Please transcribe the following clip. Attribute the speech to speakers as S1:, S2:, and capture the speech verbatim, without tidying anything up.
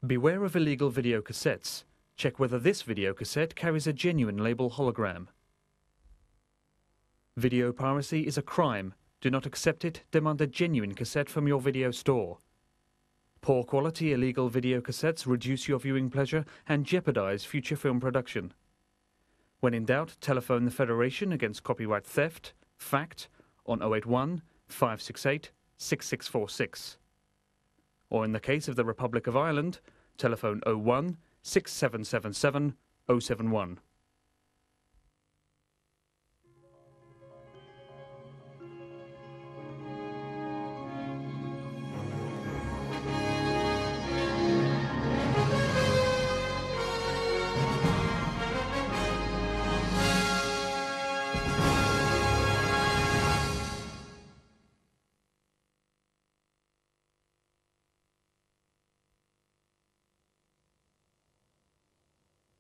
S1: Beware of illegal video cassettes. Check whether this video cassette carries a genuine label hologram. Video piracy is a crime. Do not accept it. Demand a genuine cassette from your video store. Poor quality illegal video cassettes reduce your viewing pleasure and jeopardize future film production. When in doubt, telephone the Federation against copyright theft, FACT, on oh eight one, five six eight, six six four six. Or in the case of the Republic of Ireland, telephone oh one, six seven seven seven, oh seven one.